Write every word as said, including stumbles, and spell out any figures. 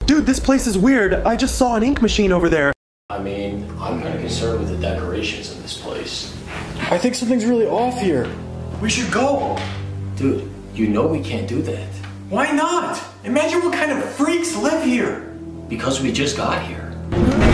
Dude, this place is weird. I just saw an ink machine over there. I mean, I'm kind of concerned with the decorations in this place. I think something's really off here. We should go. Dude, you know we can't do that. Why not? Imagine what kind of freaks live here. Because we just got here.